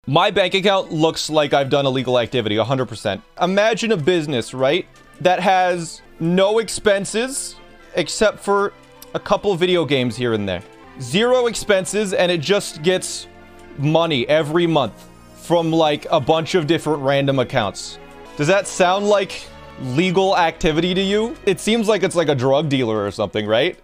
My bank account looks like I've done illegal activity, 100%. Imagine a business, right? That has no expenses except for a couple video games here and there. Zero expenses, and it just gets money every month from like a bunch of different random accounts. Does that sound like legal activity to you? It seems like it's like a drug dealer or something, right?